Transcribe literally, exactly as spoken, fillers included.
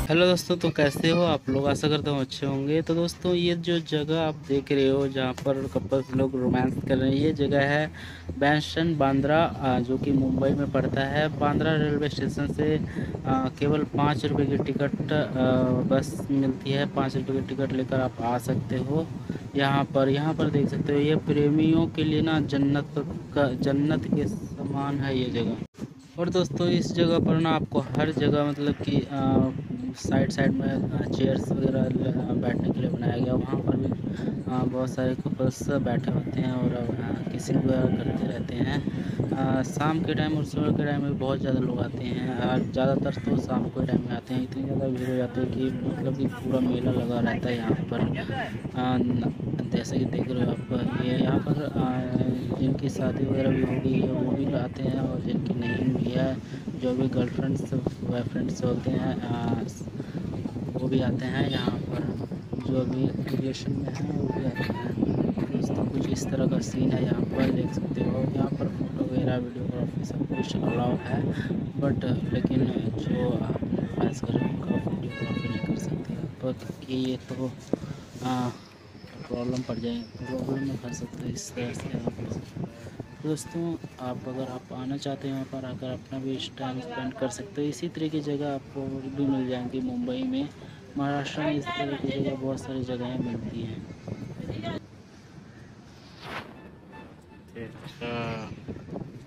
Hello दोस्तों, तो कैसे हो आप लोग। आशा करता हूँ अच्छे होंगे। तो दोस्तों, ये जो जगह आप देख रहे हो जहाँ पर कपल्स लोग रोमांस कर रहे हैं, ये जगह है बैंशन बांद्रा, अ, जो कि मुंबई में पड़ता है। बांद्रा रेलवे स्टेशन से अ, केवल पाँच रुपये की टिकट अ, बस मिलती है। पाँच रुपये की टिकट लेकर आप आ सकते हो यहाँ पर। यहाँ पर देख सकते हो, ये प्रेमियों के लिए ना जन्नत का जन्नत के समान है ये जगह। और दोस्तों, इस जगह पर ना आपको हर जगह मतलब कि साइड साइड में चेयर्स वगैरह ल- बैठने के लिए बनाया गया। वहाँ पर भी अ, बहुत सारे कपल्स बैठे होते हैं और किसिंग वगैरह करते रहते हैं। अ, शाम के टाइम और सुबह के टाइम में बहुत ज़्यादा लोग आते हैं और ज़्यादातर तो शाम के टाइम में आते हैं। इतनी ज़्यादा भीड़ हो जाती है कि मतलब कि पूरा मेला लगा रहता है यहाँ पर। अ, न- जैसे कि देख रहे हो आप, ये यहाँ पर अ, जिनकी शादी वगैरह भी हो गई है वो भी आते हैं, और जिनकी नहीं भी है, जो भी गर्लफ्रेंड्स बॉयफ्रेंड्स होते हैं अ, वो भी आते हैं यहाँ पर। जो भी रिलेशन में हैं वो भी आते हैं। दोस्तों, कुछ इस तरह का सीन है यहाँ पर, देख सकते हो। यहाँ पर फ़ोटो वगैरह वीडियोग्राफी सब कुछ अलाउ है, बट लेकिन जो आप रोमांस कर रहे हो उनका वीडियोग्राफी नहीं कर सकते आप, क्योंकि ये तो प्रॉब्लम पड़ जाए प्रॉब्लम में फंस सकते हो इस तरह से आप। दोस्तों, आप अगर आप आना चाहते हैं यहाँ पर आकर अपना भी टाइम स्पेंड कर सकते हो। इसी तरह की जगह आपको और भी मिल जाएंगी मुंबई में। महाराष्ट्र में इस तरह की जगह बहुत सारी जगहें मिलती हैं। अच्छा।